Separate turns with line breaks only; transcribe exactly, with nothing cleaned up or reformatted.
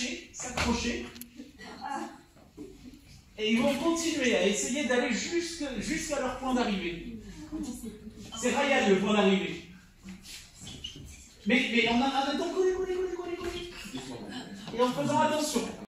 s'attacher, s'accrocher, et ils vont continuer à essayer d'aller jusqu'à leur point d'arrivée. C'est Ryan le point d'arrivée. Mais, mais en attendant, collez, collez, collez, collez, collez. Et en faisant attention.